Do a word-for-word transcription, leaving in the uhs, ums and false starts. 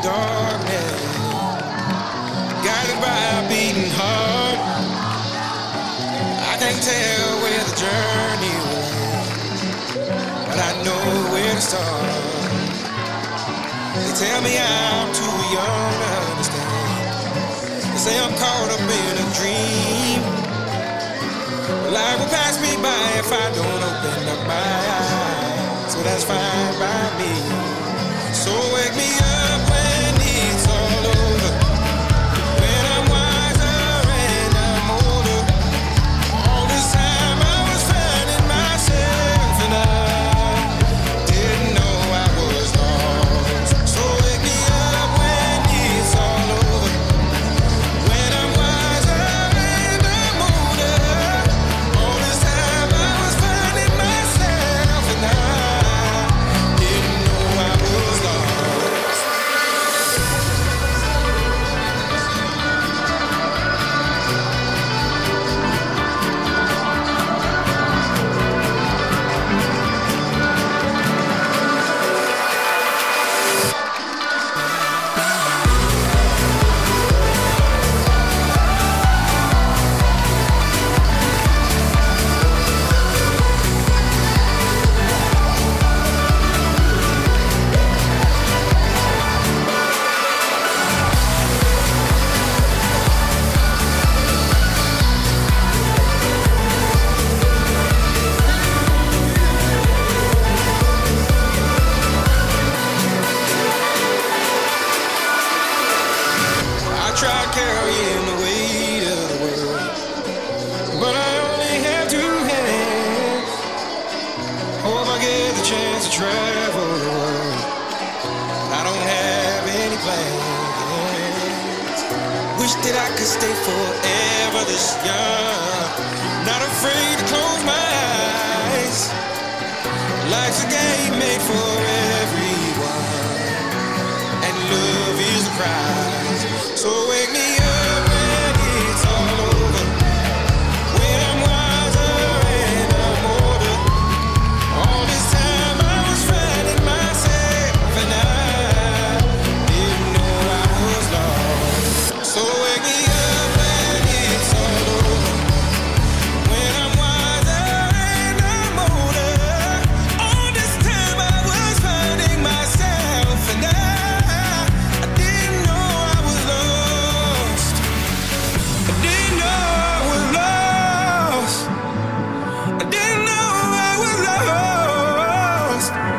darkness, guided by a beating heart. I can't tell where the journey will end, but I know where to start. They tell me I'm too young to understand. They say I'm caught up in a dream. Life will pass me by if I don't open up my eyes. So that's fine by me. So wake me up when it's all over, when I'm wiser and I'm older. All this time I was finding myself and I didn't know I was lost. So wake me up when it's all over, when I'm wiser and I'm older. All this time I was finding myself and I didn't know I was lost. I tried carrying the weight of the world, but I only have two hands. Hope I get the chance to travel the world. I don't have any plans. Wish that I could stay forever this young, not afraid to close my eyes. Life's a game made for everyone, and love is the prize. So wake me up when it's all over, when I'm wiser and I'm older. All this time I was finding myself and I didn't know I was lost. So wake me up when it's all over, when I'm wiser and I'm older. All this time I was finding myself and I I didn't know I was lost. I didn't know I was lost. I didn't know I was lost.